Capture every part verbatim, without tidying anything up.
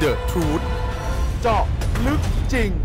The Truth เจาะลึกจริง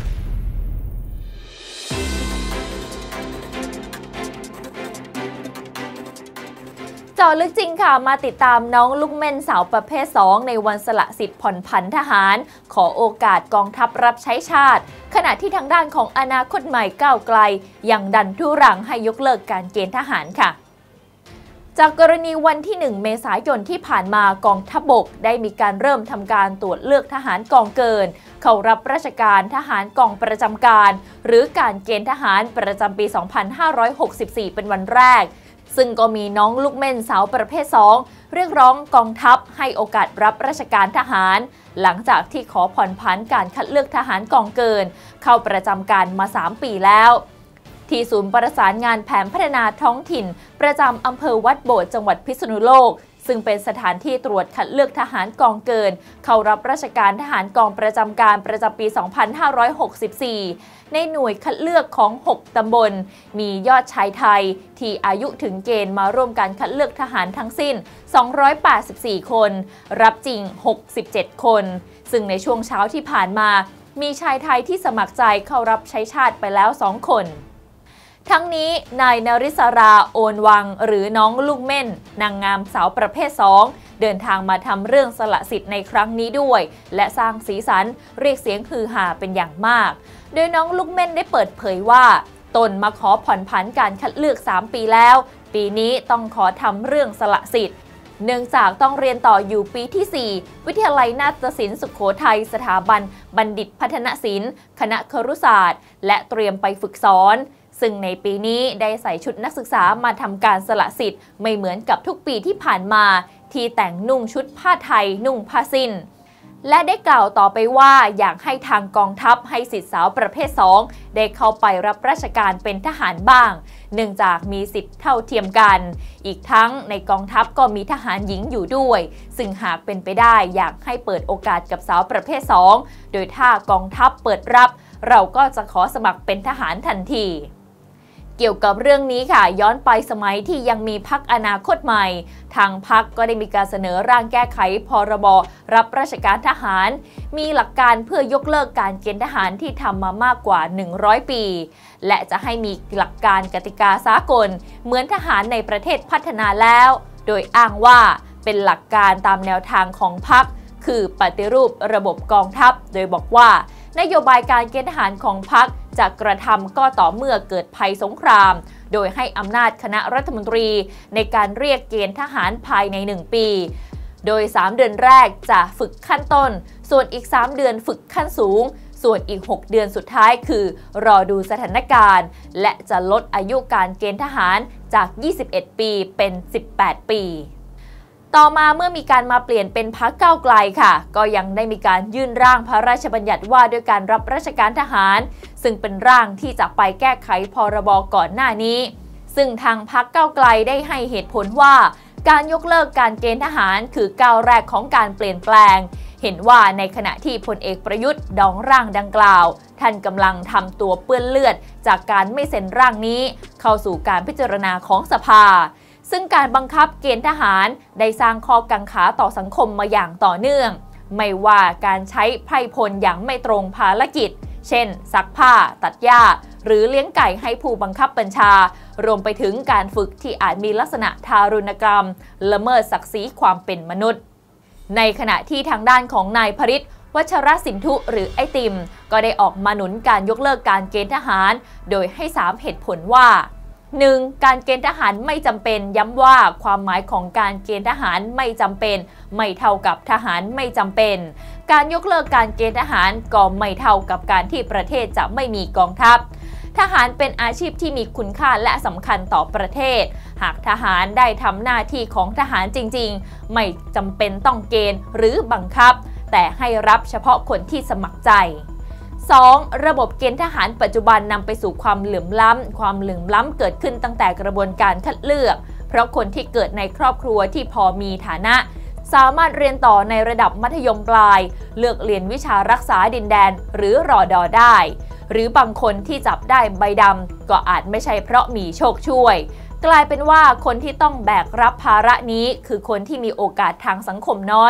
เจาะลึกจริงค่ะมาติดตามน้องลูกเม่นสาวประเภทสองในวันสละสิทธิ์ผ่อนผันทหารขอโอกาสกองทัพรับใช้ชาติขณะที่ทางด้านของอนาคตใหม่ก้าวไกลยังดันทุรังให้ยกเลิกการเกณฑ์ทหารค่ะจากกรณีวันที่หนึ่งเมษายนที่ผ่านมากองทัพบกได้มีการเริ่มทำการตรวจเลือกทหารกองเกินเข้ารับราชการทหารกองประจำการหรือการเกณฑ์ทหารประจำปี สองพันห้าร้อยหกสิบสี่ เป็นวันแรกซึ่งก็มีน้องลูกเม่นสาวประเภทสองเรียกร้องกองทัพให้โอกาสรับราชการทหารหลังจากที่ขอผ่อนผันการคัดเลือกทหารกองเกินเข้าประจำการมาสามปีแล้วที่ศูนย์ประสานงานแผนพัฒนาท้องถิ่นประจำอำเภอวัดโบสถ์จังหวัดพิษณุโลกซึ่งเป็นสถานที่ตรวจคัดเลือกทหารกองเกินเข้ารับราชการทหารกองประจำการประจำปี สองพันห้าร้อยหกสิบสี่ ในหน่วยคัดเลือกของ หก ตำบลมียอดชายไทยที่อายุถึงเกณฑ์มาร่วมการคัดเลือกทหารทั้งสิ้น สองร้อยแปดสิบสี่ คนรับจริง หกสิบเจ็ด คนซึ่งในช่วงเช้าที่ผ่านมามีชายไทยที่สมัครใจเข้ารับใช้ชาติไปแล้ว สอง คนทั้งนี้นายนริศราโอนวังหรือน้องลูกเม่นนางงามสาวประเภทสองเดินทางมาทำเรื่องสละสิทธิ์ในครั้งนี้ด้วยและสร้างสีสันเรียกเสียงฮือฮาเป็นอย่างมากโดยน้องลูกเม่นได้เปิดเผยว่าตนมาขอผ่อนผันการคัดเลือกสามปีแล้วปีนี้ต้องขอทำเรื่องสละสิทธิ์เนื่องจากต้องเรียนต่ออยู่ปีที่สี่วิทยาลัยนาฏศิลป์สุโขทัยสถาบันบัณฑิตพัฒนศิลป์คณะครุศาสตร์และเตรียมไปฝึกสอนซึ่งในปีนี้ได้ใส่ชุดนักศึกษามาทำการสละสิทธิ์ไม่เหมือนกับทุกปีที่ผ่านมาที่แต่งนุ่งชุดผ้าไทยนุ่งผ้าสิ้นและได้กล่าวต่อไปว่าอยากให้ทางกองทัพให้สิทธิสาวประเภทสองได้เข้าไปรับราชการเป็นทหารบ้างเนื่องจากมีสิทธิเท่าเทียมกันอีกทั้งในกองทัพก็มีทหารหญิงอยู่ด้วยซึ่งหากเป็นไปได้อยากให้เปิดโอกาสกับสาวประเภทสองโดยถ้ากองทัพเปิดรับเราก็จะขอสมัครเป็นทหารทันทีเกี่ยวกับเรื่องนี้ค่ะย้อนไปสมัยที่ยังมีพรรคอนาคตใหม่ทางพรรคก็ได้มีการเสนอร่างแก้ไขพรบรับราชการทหารมีหลักการเพื่อยกเลิกการเกณฑ์ทหารที่ทำมามากกว่าหนึ่งร้อยปีและจะให้มีหลักการกติกาสากลเหมือนทหารในประเทศพัฒนาแล้วโดยอ้างว่าเป็นหลักการตามแนวทางของพรรคคือปฏิรูประบบกองทัพโดยบอกว่านโยบายการเกณฑ์ทหารของพรรคจะกระทำก็ต่อเมื่อเกิดภัยสงครามโดยให้อำนาจคณะรัฐมนตรีในการเรียกเกณฑ์ทหารภายในหนึ่งปีโดยสามเดือนแรกจะฝึกขั้นต้นส่วนอีกสามเดือนฝึกขั้นสูงส่วนอีกหกเดือนสุดท้ายคือรอดูสถานการณ์และจะลดอายุการเกณฑ์ทหารจากยี่สิบเอ็ดปีเป็นสิบแปดปีต่อมาเมื่อมีการมาเปลี่ยนเป็นพรรคก้าวไกลค่ะก็ยังได้มีการยื่นร่างพระราชบัญญัติว่าด้วยการรับราชการทหารซึ่งเป็นร่างที่จะไปแก้ไขพรบก่อนหน้านี้ซึ่งทางพรรคก้าวไกลได้ให้เหตุผลว่าการยกเลิกการเกณฑ์ทหารคือก้าวแรกของการเปลี่ยนแปลงเห็นว่าในขณะที่พลเอกประยุทธ์ดองร่างดังกล่าวท่านกำลังทำตัวเปื้อนเลือดจากการไม่เซ็นร่างนี้เข้าสู่การพิจารณาของสภาซึ่งการบังคับเกณฑ์ทหารได้สร้างข้อกังขาต่อสังคมมาอย่างต่อเนื่องไม่ว่าการใช้ไพร่พลอย่างไม่ตรงภารกิจเช่นซักผ้าตัดหญ้าหรือเลี้ยงไก่ให้ผู้บังคับบัญชารวมไปถึงการฝึกที่อาจมีลักษณะทารุณกรรมละเมิดศักดิ์ศรีความเป็นมนุษย์ในขณะที่ทางด้านของนายพฤทธิ์วัชรสินธุหรือไอติมก็ได้ออกมาหนุนการยกเลิกการเกณฑ์ทหารโดยให้สามเหตุผลว่าหนึ่ง การเกณฑ์ทหารไม่จำเป็นย้ำว่าความหมายของการเกณฑ์ทหารไม่จำเป็นไม่เท่ากับทหารไม่จำเป็นการยกเลิกการเกณฑ์ทหารก็ไม่เท่ากับการที่ประเทศจะไม่มีกองทัพทหารเป็นอาชีพที่มีคุณค่าและสำคัญต่อประเทศหากทหารได้ทำหน้าที่ของทหารจริงๆไม่จำเป็นต้องเกณฑ์หรือบังคับแต่ให้รับเฉพาะคนที่สมัครใจสอง ระบบเกณฑ์ทหารปัจจุบันนำไปสู่ความเหลื่อมล้ำความเหลื่อมล้ำเกิดขึ้นตั้งแต่กระบวนการคัดเลือกเพราะคนที่เกิดในครอบครัวที่พอมีฐานะสามารถเรียนต่อในระดับมัธยมปลายเลือกเรียนวิชารักษาดินแดนหรือรอดอได้หรือบางคนที่จับได้ใบดำก็อาจไม่ใช่เพราะมีโชคช่วยกลายเป็นว่าคนที่ต้องแบกรับภาระนี้คือคนที่มีโอกาสทางสังคมน้อย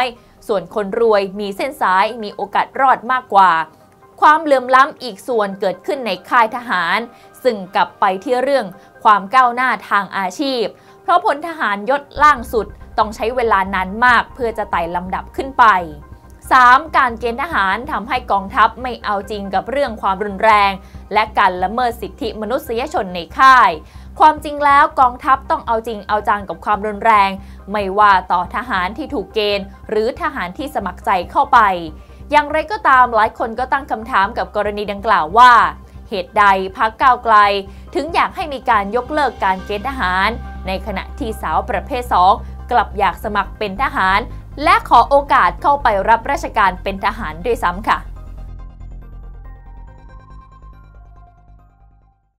ส่วนคนรวยมีเส้นสายมีโอกาสรอดมากกว่าความเหลื่อมล้ำอีกส่วนเกิดขึ้นในค่ายทหารซึ่งกลับไปที่เรื่องความก้าวหน้าทางอาชีพเพราะพลทหารยศล่างสุดต้องใช้เวลานานมากเพื่อจะไต่ลำดับขึ้นไป สาม. การเกณฑ์ทหารทำให้กองทัพไม่เอาจริงกับเรื่องความรุนแรงและการละเมิดสิทธิมนุษยชนในค่ายความจริงแล้วกองทัพต้องเอาจริงเอาจังกับความรุนแรงไม่ว่าต่อทหารที่ถูกเกณฑ์หรือทหารที่สมัครใจเข้าไปอย่างไรก็ตามหลายคนก็ตั้งคำถามกับกรณีดังกล่าวว่าเหตุใดพรรคก้าวไกลถึงอยากให้มีการยกเลิกการเกณฑ์ทหารในขณะที่สาวประเภทสองกลับอยากสมัครเป็นทหารและขอโอกาสเข้าไปรับราชการเป็นทหารด้วยซ้ำค่ะ